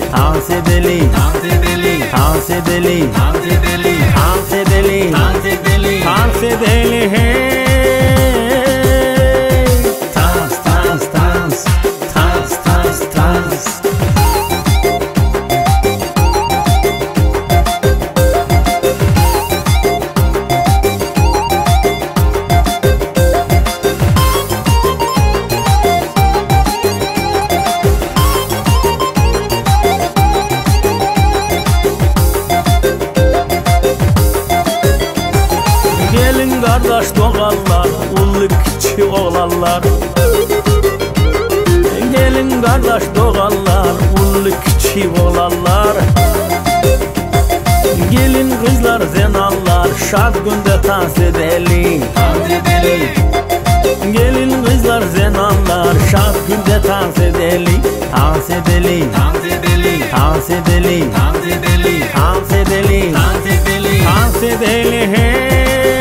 dans edelim, dans edelim, dans edelim, dans edelim, dans edelim, dans edelim, dans edelim, hey. Dans, dans, dans, dans, dans, dans. Gelin kardeş doğallar, ulu kiçi oğlanlar. Gelin kardeş doğallar, ulu kiçi oğlanlar. Gelin kızlar zenallar, şad günde dans edelim, dans edelim. Gelin kızlar zenallar, şad günde dans edelim, dans edelim, dans edelim, dans edelim, dans edelim, dans edelim, dans edelim, dans edelim, hey.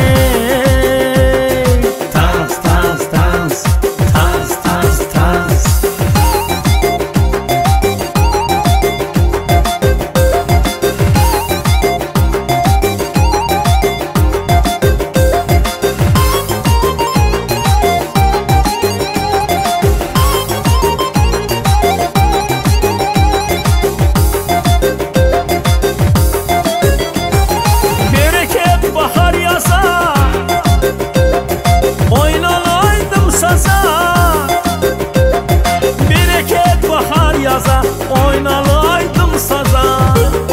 Oynalaydım saza,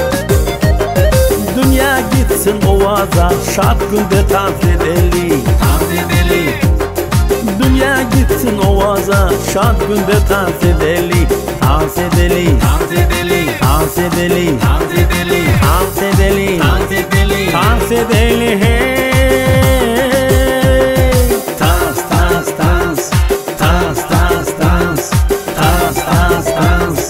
dünya gitsin ovaza, şad günde dans edelim, dans edelim. Dünya gitsin ovaza, şad günde dans edelim, dans edelim, dans edelim, dans edelim, dans edelim, dans edelim, dans edelim, dans edelim, hey. Dans, dans, dans, dans, dans, dans, dans, dans, dans.